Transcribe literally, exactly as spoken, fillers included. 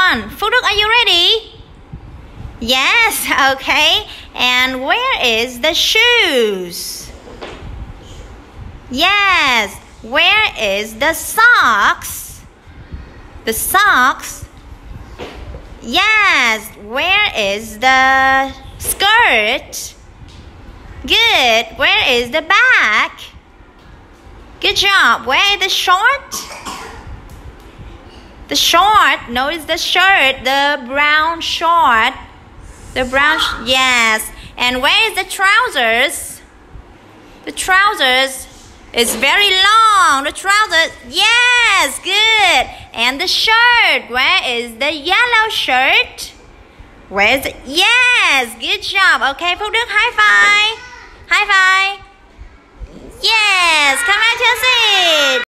on. Phúc Đức, are you ready? Yes, okay. And where is the shoes? Yes. Where is the socks? The socks. Yes. Where is the skirt? Good. Where is the back? Good job. Where is the short? The short. No, it's the shirt. The brown short. The brown. Sh yes. And where is the trousers? The trousers is very long. The trousers. Yes. Good. And the shirt. Where is the yellow shirt? Where is it? Yes. Good job. Okay, Phúc Đức, high five. High five. Yes. Come back to your seat.